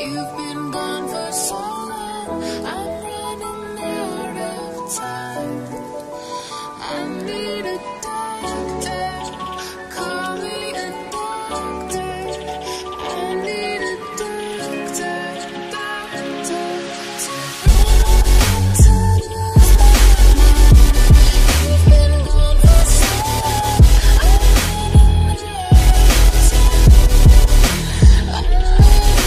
You've been gone for so long, I'm running out of time. I need a doctor, call me a doctor. I need a doctor, doctor, to lose my mind. You've been gone for so long, I'm running out of time. I need a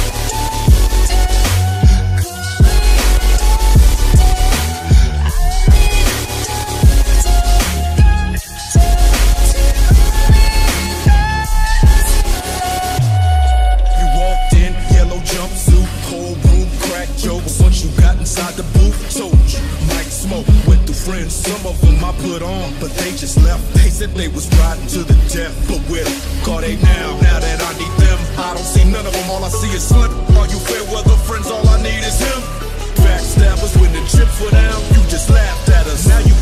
inside the booth, told you, might smoke with the friends. Some of them I put on, but they just left. They said they was riding to the death, but where the f*** are they now? Now that I need them, I don't see none of them. All I see is Slim. Are you fair weather friends? All I need is him. Backstabbers when the chips were down, you just laughed at us. Now you